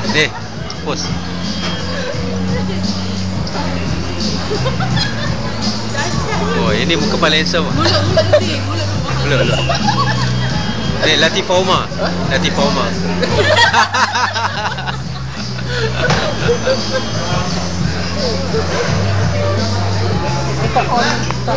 Ni, pos. Oh, ini muka paling handsome. Mulut ni, mulut. Mulut. Ni Latifah Umar. Latifah Umar. Tak on.